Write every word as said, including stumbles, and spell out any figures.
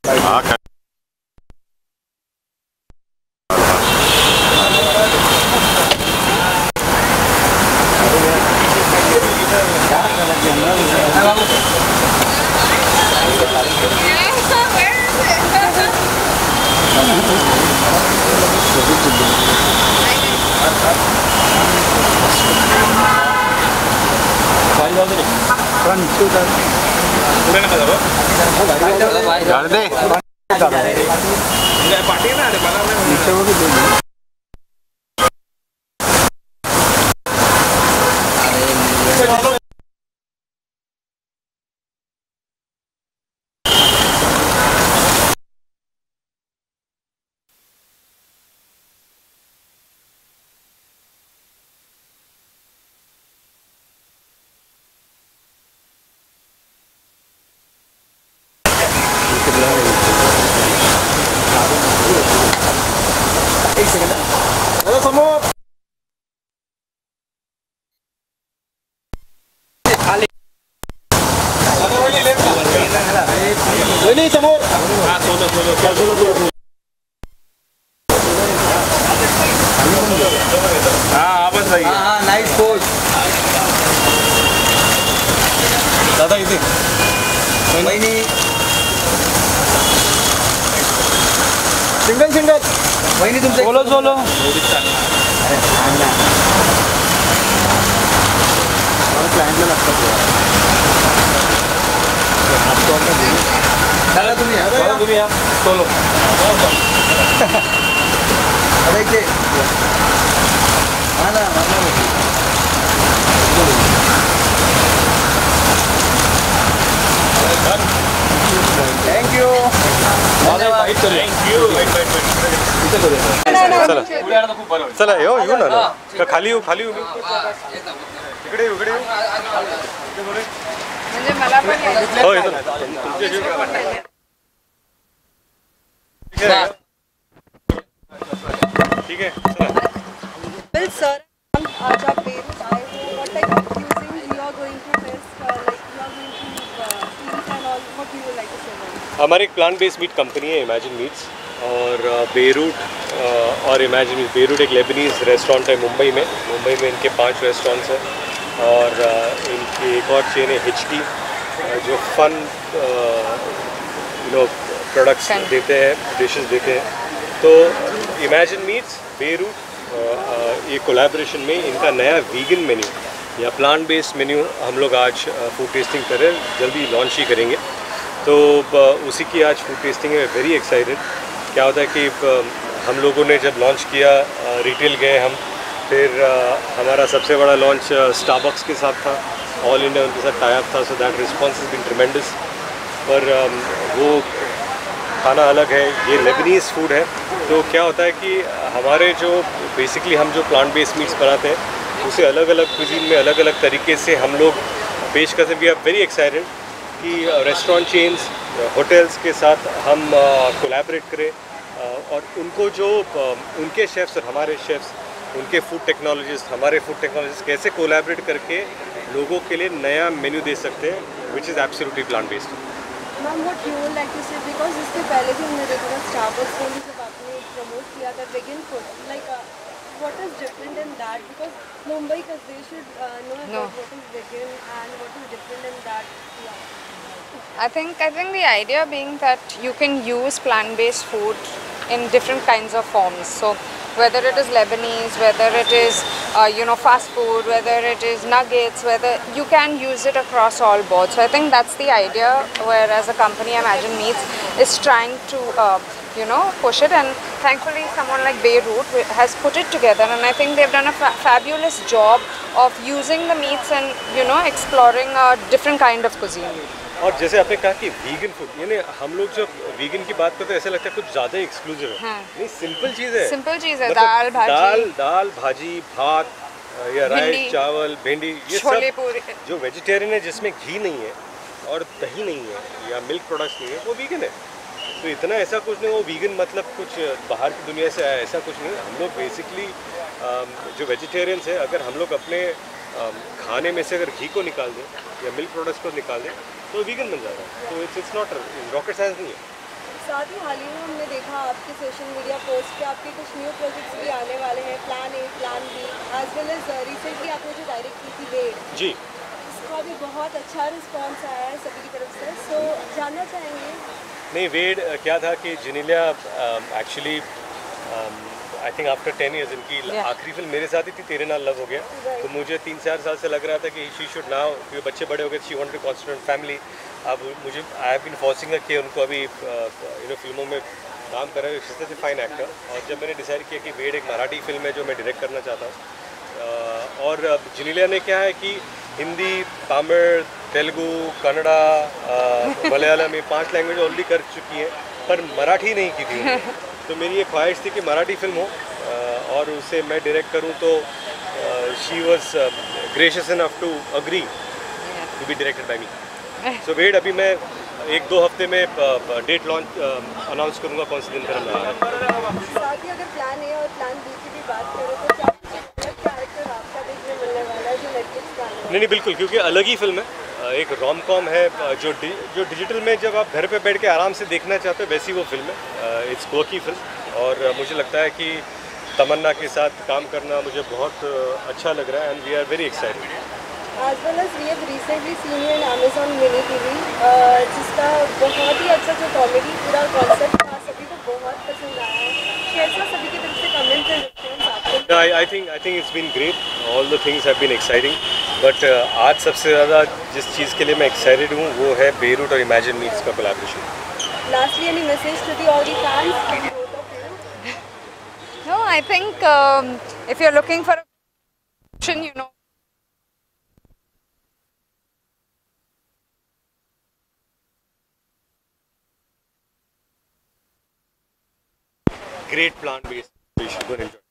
Single single वही तुमसे solo solo क्लाइंटला लागतात चला तुम्ही या तुम्ही या सोलो अरे इथे हा ना थैंक यू थैंक यू चला चला येऊ येऊ ना का खाली येऊ खाली येऊ इकडे येऊ इकडे येऊ म्हणजे मला पण हो येतो ना ठीक आहे चला Well sir, आज आप बेरूट आए हो, what type of cuisine you are going to test, uh, like you are going to uh, eat and all, what do you like to say about it? हमारी एक प्लांट बेस्ड मीट कंपनी है Imagine Meats और Beirut और Imagine Meat Beirut एक Lebanese restaurant है मुंबई में मुंबई में इनके पांच रेस्टोरेंट्स हैं और इनकी एक और चेन है हिचकी जो फन यू नो प्रोडक्ट्स देते हैं डिशेस देते हैं तो इमेजिन मीट्स बेरूट ये कोलैबोरेशन में इनका नया वीगन मेन्यू या प्लांट बेस्ड मेन्यू हम लोग आज फूड टेस्टिंग करें जल्दी लॉन्च ही करेंगे तो उसी की आज फूड टेस्टिंग है वेरी एक्साइटेड। क्या होता है कि हम लोगों ने जब लॉन्च किया रिटेल गए हम फिर हमारा सबसे बड़ा लॉन्च स्टारबक्स के साथ था ऑल इंडिया उनके साथ टाई अप था so that response has been tremendous पर वो खाना अलग है ये लेबनीज़ फूड है तो क्या होता है कि हमारे जो बेसिकली हम जो प्लांट बेस्ड मीट्स बनाते हैं उसे अलग अलग क्विजीन में अलग अलग तरीके से हम लोग पेश करते हैं। वी आर वेरी एक्साइटेड कि रेस्टोरेंट चेन्स होटल्स के साथ हम कोलैबोरेट करें और उनको जो उनके शेफ्स और हमारे शेफ्स उनके फूड टेक्नोलॉजिस्ट हमारे फूड टेक्नोलॉजिस्ट कैसे कोलैबोरेट करके लोगों के लिए नया मेन्यू दे सकते हैं which is absolutely plant based. Ma'am what you would like to say because इसके पहले भी हमने देखा था स्टारबक्स में भी जब आपने प्रमोट किया था vegan food like what is different in that because Mumbai का they should know what is vegan and what is different in that. I think I think the idea being that you can use plant-based food in different kinds of forms. So whether it is Lebanese, whether it is uh, you know fast food, whether it is nuggets, whether you can use it across all boards. So I think that's the idea. Whereas a company Imagine Meats is trying to uh, you know push it, and thankfully someone like Beirut has put it together, and I think they've done a fa fabulous job of using the meats and you know exploring a different kind of cuisine. और जैसे आपने कहा कि vegan food यानी हम लोग जब vegan की बात करते हैं ऐसा लगता है कुछ ज़्यादा एक्सक्लूसिव है। हाँ। नहीं सिंपल चीज़ है सिंपल चीज़ है दाल भाजी दाल दाल भाजी भात या राइस चावल भिंडी ये छोले सब पूरी जो वेजिटेरियन है जिसमें घी नहीं है और दही नहीं है या मिल्क प्रोडक्ट्स नहीं है वो वीगन है। तो इतना ऐसा कुछ नहीं वो वीगन मतलब कुछ बाहर की दुनिया से आया ऐसा कुछ नहीं। हम लोग बेसिकली जो वेजिटेरियंस है अगर हम लोग अपने खाने में से अगर घी को निकाल दें या मिल्क प्रोडक्ट्स को निकाल दें तो वीगन बन जाता है। तो it's it's not rocket science नहीं है। साथ ही हाल ही में हमने देखा आपके सोशल मीडिया पोस्ट पे आपके कुछ न्यू प्रोजेक्ट्स भी आने वाले हैं, plan A, plan B, as well as recently आपने जो डायरेक्ट की थी वेड, जी इसका भी बहुत अच्छा रिस्पांस आया है सभी की तरफ से, सो जानना चाहेंगे। नहीं, वेड क्या था कि Genelia actually I think after ten years इनकी Yeah. आखिरी फिल्म मेरे साथ ही थी, तेरे नाल लव हो गया। Right. तो मुझे तीन चार साल से लग रहा था कि शी शुड नाउ, क्योंकि बच्चे बड़े हो गए, she wanted to concentrate family. अब मुझे I have been forcing her कि उनको अभी यू नो फिल्मों में काम कर रहे हैं, she is a fine actor. और जब मैंने डिसाइड किया कि वेड एक मराठी फिल्म है जो मैं डायरेक्ट करना चाहता हूँ, uh, और जिनेलिया ने क्या है कि हिंदी, तमिल, तेलुगु, कन्नड़ा, मलयालम, ये पांच लैंग्वेज ऑलरेडी कर चुकी हैं, पर मराठी नहीं की थी उन्होंने। तो मेरी ये ख्वाहिश थी कि मराठी फिल्म हो uh, और उसे मैं डायरेक्ट करूं, तो she was gracious enough to agree to be directed by me. So Ved अभी मैं एक दो हफ्ते में डेट लॉन्च अनाउंस करूंगा कौन से दिन पर हम रहा है। साथ ही अगर प्लान ए और प्लान बी की भी बात करें तो क्या अलग कैरेक्टर आपका देखने मिलने वाला है जो नेटफ्लिक्स पर आने वाला है? नहीं नहीं बिल्कुल, क्योंकि अलग ही फिल्म है। अ, एक रोम कॉम है, अ, जो डि, जो डिजिटल में जब आप घर पे बैठ के आराम से देखना चाहते हो वैसी वो फिल्म है। इट्स की फिल्म, और अ, मुझे लगता है कि तमन्ना के साथ काम करना मुझे बहुत अ, अच्छा लग रहा है, and we are very excited. As well as we have recently seen you in Amazon Mini T V, uh, जिसका बहुत ही अच्छा जो कॉमेडी पूरा कॉन्सेप्ट था, सभी को बहुत पसंद आया है। कैसा सभी की तरफ से कमेंट्स एंड रिस्पॉन्स आपको? I, I think I think it's been great. All the things have been exciting. But uh, आज सबसे ज़्यादा जिस चीज़ के लिए मैं एक्साइटेड हूँ वो है बेरूट और इमेजिन मीट्स का collaboration. Lastly, any message to the all the fans from both of you? No, I think um, if you're looking for a option, you know. Great plant-based. You should go and enjoy.